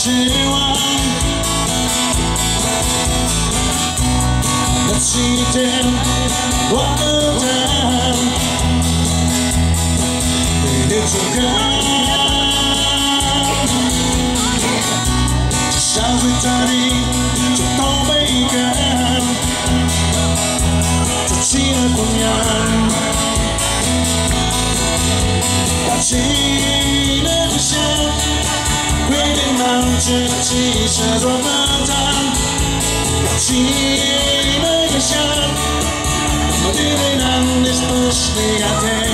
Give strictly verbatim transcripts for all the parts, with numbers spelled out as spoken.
绝望。那起点我的灯，你的主歌。 下水这里就都被干，这起了光阳，打起了理想，规定让自己是多么大，打起了理想，我对对让你不是你爱的，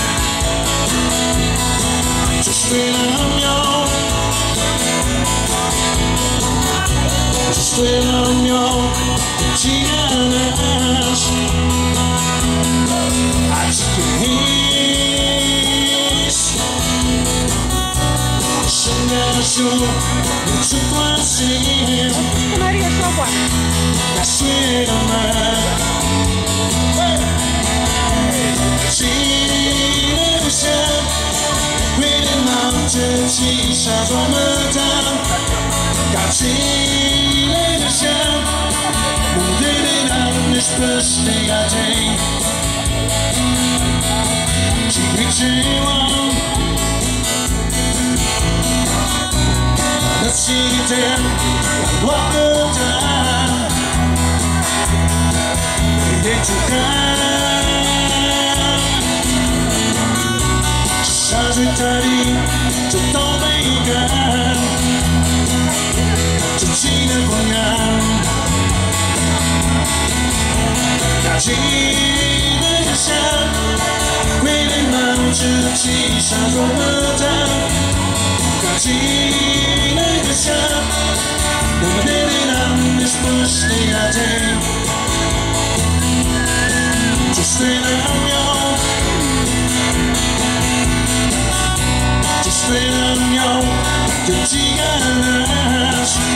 就是为了要。 Sueño gigantes, así que es. Soñando mucho placer. María Sopa. La sueña. Si no sé, puede mantener si se atormenta. Casi. Especially I take Keep me chilling Let's see it then Walk the time Let you down Just as we study To don't make it To see the one 打起了响，为了让自己闪烁不当。打起了响，我们的力量 is pushing our day。Just为了要，just为了要有几个人，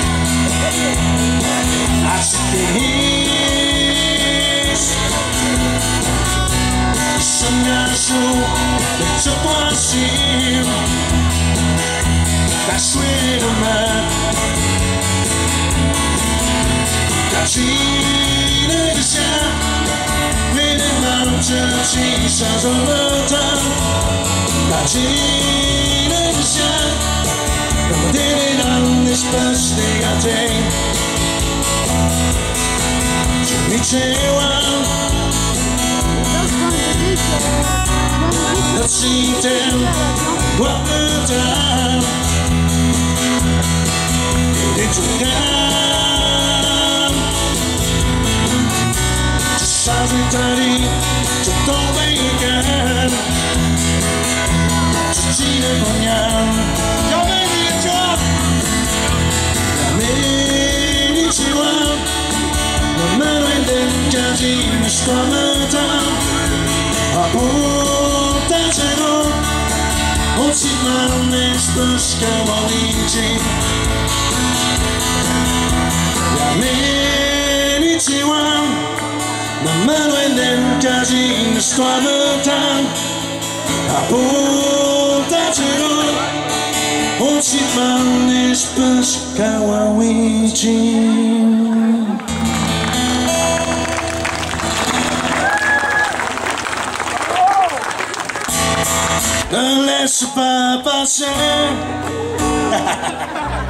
还是给你。 Soñando de tu así, la suerte más, casi no desea, viene mal si se atormenta, casi no desea, no tiene nada después de gate, mi chewa. Let's see them one more time. It's a gun. Just as we study, to don't make it. To see the one Y'all made me a job. I made it you up. No matter when they're judging the summer time. Apuntatelo, otrzymane spłyszkowo liczy. Ja myliczyłam, na manuelem każdym stłamy tam. Apuntatelo, otrzymane spłyszkowo liczy. Ne laisse pas passer